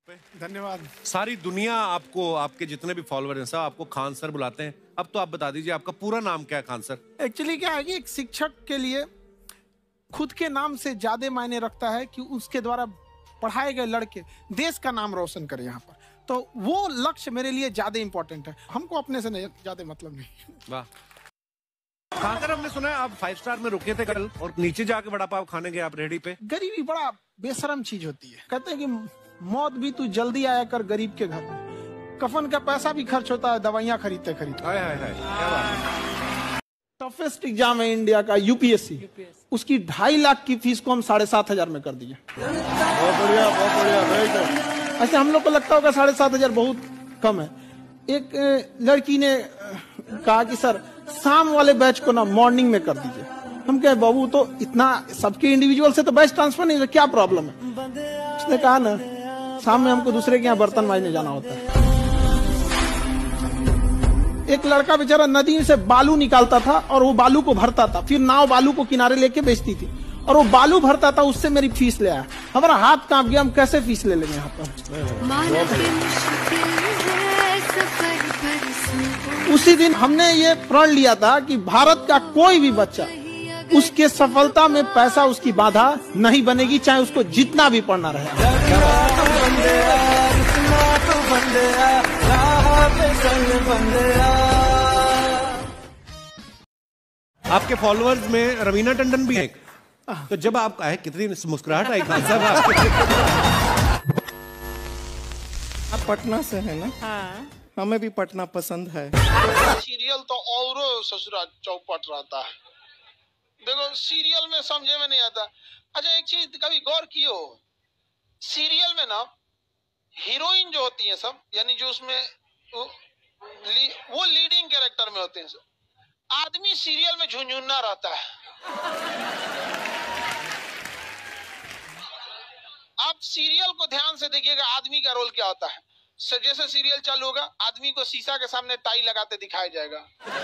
धन्यवाद। सारी दुनिया आपको, आपके जितने भी फॉलोअर हैं सब आपको खान सर बुलाते हैं। अब तो आप बता दीजिए आपका पूरा नाम क्या है खान सर? एक्चुअली क्या है कि एक शिक्षक के लिए खुद के नाम से ज्यादा मायने रखता है कि उसके द्वारा पढ़ाए गए लड़के देश का नाम रोशन करें यहाँ पर, तो वो लक्ष्य मेरे लिए ज्यादा इंपॉर्टेंट है। हमको अपने से नहीं ज्यादा मतलब नहीं। वाह खान सर, हमने सुना है आप 5 स्टार में रुके थे कल और नीचे जाके वड़ा पाव खाने गए आप रेहड़ी पे। गरीबी बड़ा बेशरम चीज होती है। कहते हैं कि मौत भी तू जल्दी आया कर गरीब के घर में। कफन का पैसा भी खर्च होता है दवाइयाँ खरीदते खरीदते। हाय हाय हाय, क्या बात है। टफेस्ट एग्जाम है इंडिया का यूपीएससी, उसकी 2.5 लाख की फीस को हम 7,500 में कर दिए। बहुत बढ़िया, बहुत बढ़िया। ऐसे हम लोग को लगता होगा 7,500 बहुत कम है। एक लड़की ने कहा कि सर शाम वाले बैच को ना मॉर्निंग में कर दीजिए। हम कहे बाबू तो इतना सबके इंडिविजुअल से तो बैच ट्रांसफर नहीं, क्या प्रॉब्लम है? उसने कहा ना शाम में हमको दूसरे के यहाँ बर्तन मांजने जाना होता है। एक लड़का बेचारा नदी से बालू निकालता था और वो बालू को भरता था, फिर नाव बालू को किनारे लेके बेचती थी और वो बालू भरता था, उससे मेरी फीस ले आया। हमारा हाथ कांप गया, हम कैसे फीस ले लेंगे यहाँ पर। उसी दिन हमने ये प्रण लिया था कि भारत का कोई भी बच्चा उसके सफलता में पैसा उसकी बाधा नहीं बनेगी, चाहे उसको जितना भी पढ़ना रहे। आपके फॉलोअर्स में रवीना टंडन भी है, तो जब आप आए कितनी मुस्कुराहट आई खान साहब आपके। आप पटना से है ना? हाँ। हमें भी पटना पसंद है। सीरियल तो और ससुरा चौपट रहता है। देखो सीरियल में समझे में नहीं आता। अच्छा एक चीज कभी गौर कियो, सीरियल में ना हीरोइन जो होती है सब, यानी जो उसमें वो लीडिंग कैरेक्टर में होते हैं सब, आदमी सीरियल में झुंझुन्ना रहता है। आप सीरियल को ध्यान से देखिएगा, आदमी का रोल क्या होता है। जैसे सीरियल चालू होगा, आदमी को शीशा के सामने टाई लगाते दिखाया जाएगा,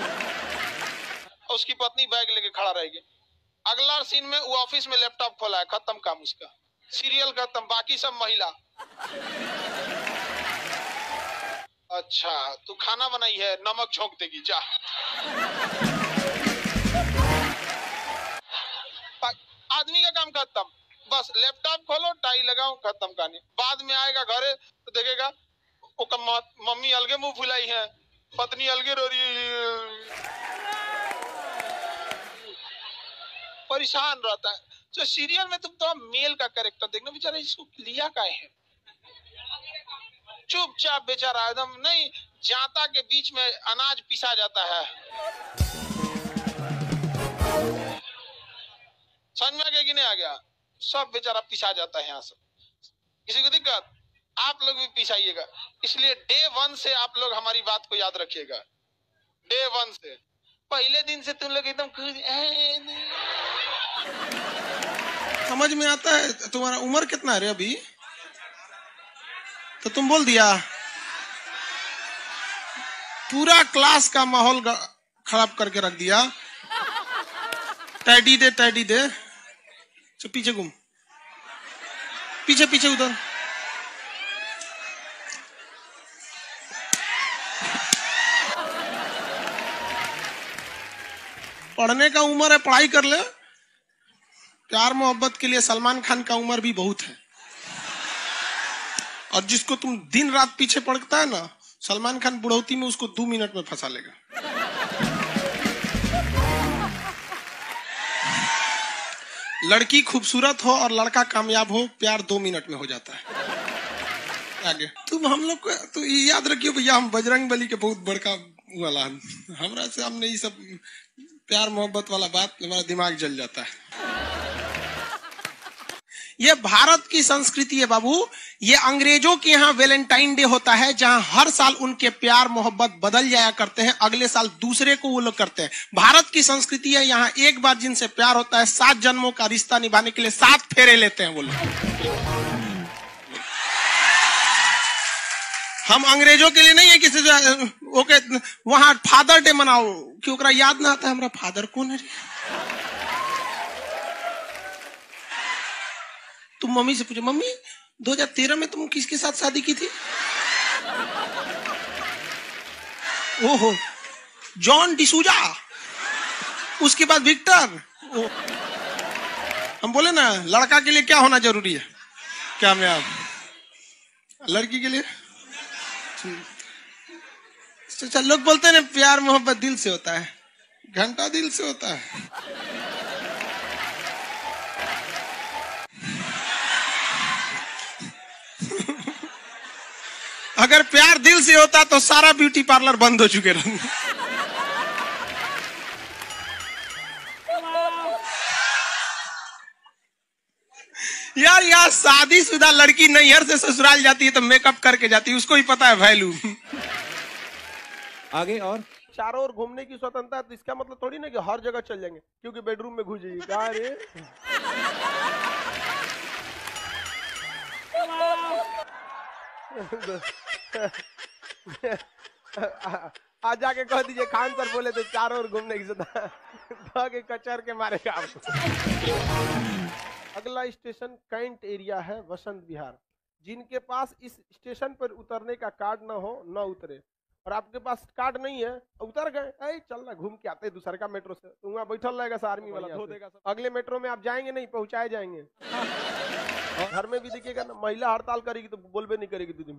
उसकी पत्नी बैग लेके खड़ा रहेगी। अगला सीन में वो ऑफिस में लैपटॉप खोला है, खत्म काम उसका, सीरियल खत्म, बाकी सब महिला। अच्छा तू खाना बनाई है, नमक झोंक देगी जा। आदमी का काम खत्म, बस लैपटॉप खोलो, टाई लगाओ, खत्म कहानी। बाद में आएगा घरे तो देखेगा मम्मी अलगे मुंह फुलाई है, पत्नी अलगे रो रही है, परेशान रहता है। तो सीरियल में तुम तो मेल का कैरेक्टर देखना, बेचारा इसको लिया क्या है, चुपचाप बेचारा एकदम नहीं, जाता के बीच में अनाज पिसा जाता है। समझ में आ गया कि नहीं आ गया? सब बेचारा पिसा जाता है यहाँ से। किसी को दिक्कत? आप लोग भी पिसाइएगा। इसलिए डे 1 से आप लोग हमारी बात को याद रखिएगा। डे 1 से पहले दिन से तुम लोग एकदम समझ में आता है। तुम्हारा उम्र कितना है रे अभी? तो तुम बोल दिया। पूरा क्लास का माहौल खराब करके रख दिया। टैडी दे, टैडी दे। तो पीछे घूम, पीछे पीछे उधर। पढ़ने का उम्र है, पढ़ाई कर ले। प्यार मोहब्बत के लिए सलमान खान का उम्र भी बहुत है। और जिसको तुम दिन रात पीछे पड़ता है ना, सलमान खान बुढ़ौती में उसको 2 मिनट में फंसा लेगा। लड़की खूबसूरत हो और लड़का कामयाब हो, प्यार 2 मिनट में हो जाता है। आगे तुम हम लोग को तो याद रखियो भैया, हम बजरंग बली के बहुत बड़का वाला, हमरा से हमने ये सब प्यार मोहब्बत वाला बात, हमारा दिमाग जल जाता है। ये भारत की संस्कृति है बाबू। ये अंग्रेजों के यहाँ वैलेंटाइन डे होता है, जहां हर साल उनके प्यार मोहब्बत बदल जाया करते हैं, अगले साल दूसरे को वो लोग करते हैं। भारत की संस्कृति है, यहाँ एक बार जिनसे प्यार होता है 7 जन्मों का रिश्ता निभाने के लिए 7 फेरे लेते हैं वो लोग। हम अंग्रेजों के लिए नहीं है किसी ओके वहां फादर डे मनाओ कि ओकरा याद ना आता है हमारा फादर कौन है। तुम मम्मी से पूछो, मम्मी 2013 में तुम किसके साथ शादी की थी? ओहो, जॉन डिसूजा, उसके बाद विक्टर। हम बोले ना, लड़का के लिए क्या होना जरूरी है? क्या मैं आप लड़की के लिए? अच्छा, लोग बोलते हैं ना प्यार मोहब्बत दिल से होता है, घंटा दिल से होता है। अगर प्यार दिल से होता तो सारा ब्यूटी पार्लर बंद हो चुके रहते। यार यार, शादीशुदा लड़की नैहर से ससुराल जाती है तो मेकअप करके जाती है, उसको ही पता है वैल्यू। आगे और चारों ओर घूमने की स्वतंत्रता है, तो इसका मतलब थोड़ी ना कि हर जगह चल जाएंगे क्योंकि बेडरूम में घुस जाइए। क्या रे आज जाके कह दीजिए खान सर बोले थे चारों ओर घूमने की स्वतंत्रता के कचर के मारेगा आपको। अगला स्टेशन कैंट एरिया है, वसंत विहार। जिनके पास इस स्टेशन पर उतरने का कार्ड ना हो न उतरे, और आपके पास कार्ड नहीं है उतर गए, चल ना घूम के आते दूसरे का मेट्रो से, तो वहाँ बैठल रहेगा सा आर्मी वाला धो देगा। अगले मेट्रो में आप जाएंगे नहीं, पहुंचाए जाएंगे। घर में भी देखिएगा ना, महिला हड़ताल करेगी तो बोलबे नहीं करेगी दीदी।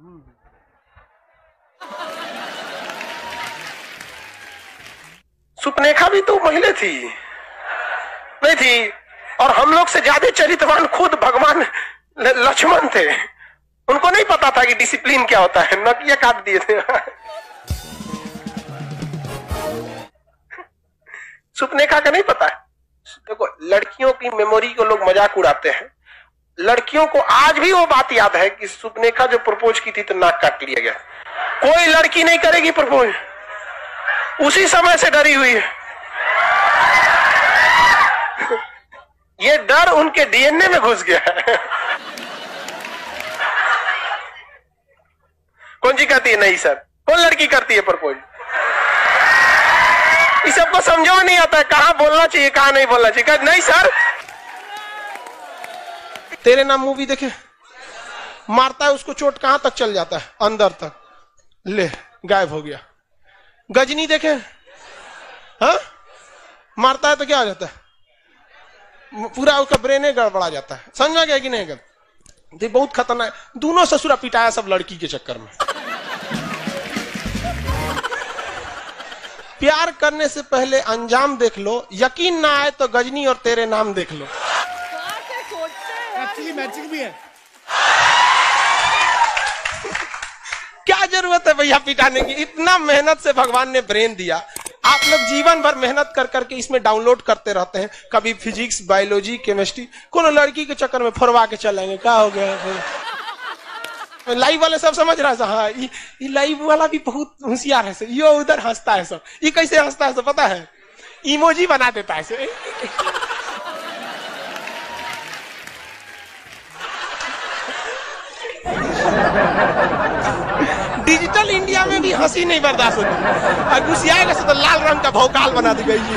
सुपनेखा भी तो महिला थी, नहीं थी? और हम लोग से ज्यादा चरित्रवान खुद भगवान लक्ष्मण थे। उनको नहीं पता था कि डिसिप्लिन क्या होता है, नकिया काट दिए थे। सुपनेखा का नहीं पता है। देखो, लड़कियों की मेमोरी को लोग मजाक उड़ाते हैं। लड़कियों को आज भी वो बात याद है कि सुपनेखा जो प्रपोज की थी तो नाक काट लिया गया। कोई लड़की नहीं करेगी प्रपोज, उसी समय से डरी हुई है। ये डर उनके डीएनए में घुस गया है। कौन जी कहती है नहीं सर? कौन लड़की करती है प्रपोज? इस सबको समझो नहीं आता है, कहां बोलना चाहिए कहां नहीं बोलना चाहिए। नहीं सर, तेरे नाम मूवी देखे, मारता है उसको, चोट कहां तक चल जाता है? अंदर तक, ले गायब हो गया। गजनी देखे, हाँ, मारता है तो क्या हो जाता है? पूरा उसका ब्रेन गड़बड़ा जाता है। समझ में गया कि नहीं? ये बहुत खतरनाक। दोनों ससुरा पिटाया सब लड़की के चक्कर में। प्यार करने से पहले अंजाम देख लो, यकीन ना आए तो गजनी और तेरे नाम देख लो। एक्चुअली मैचिंग भी है। क्या जरूरत है भैया पिटाने की? इतना मेहनत से भगवान ने ब्रेन दिया। आप लोग जीवन भर मेहनत कर करके इसमें डाउनलोड करते रहते हैं, कभी फिजिक्स, बायोलॉजी, केमिस्ट्री। कोनो लड़की के चक्कर में फरवा के चलेंगे, क्या हो गया? लाइव वाले सब समझ रहा है, हाँ, ये लाइव वाला भी बहुत होशियार है सर। यो उधर हंसता है सब। ये कैसे हंसता है सब पता है? इमोजी बना देता है सर। डिजिटल इंडिया में भी हंसी नहीं बर्दाश्त होती। और घुसियाएगा तो लाल रंग का भौकाल बना दी गई।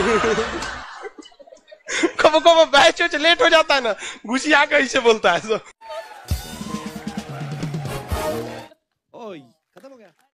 कबो कबो बैच लेट हो जाता है ना, घुसिया कैसे बोलता है सब। ओए